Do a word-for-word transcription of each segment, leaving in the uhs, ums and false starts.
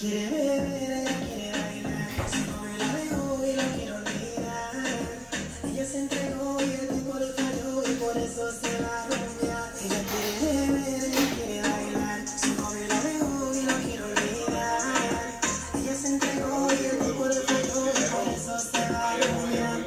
quiere beber, ella quiere bailar. Si no me la dejo y la quiero olvidar. Ella se entregó y el tipo le falló y por eso se va a rumbear. Ella quiere beber, ella quiere bailar. Si no me la dejo y la quiero olvidar. Ella se entregó y el tipo le falló y por eso se va a rumbear.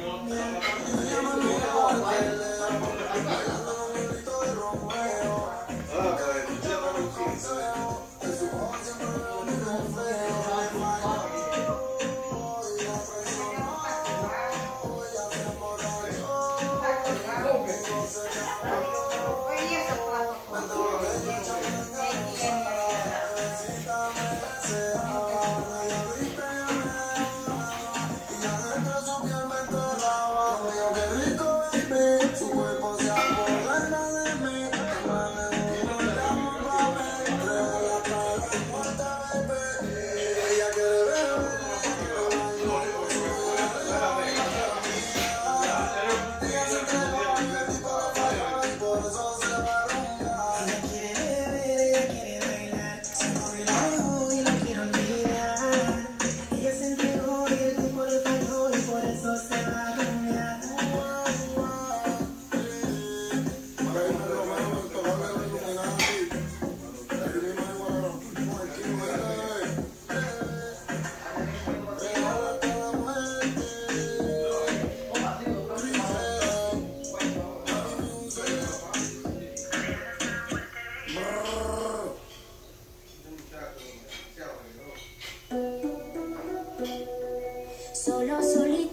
Solo, solito.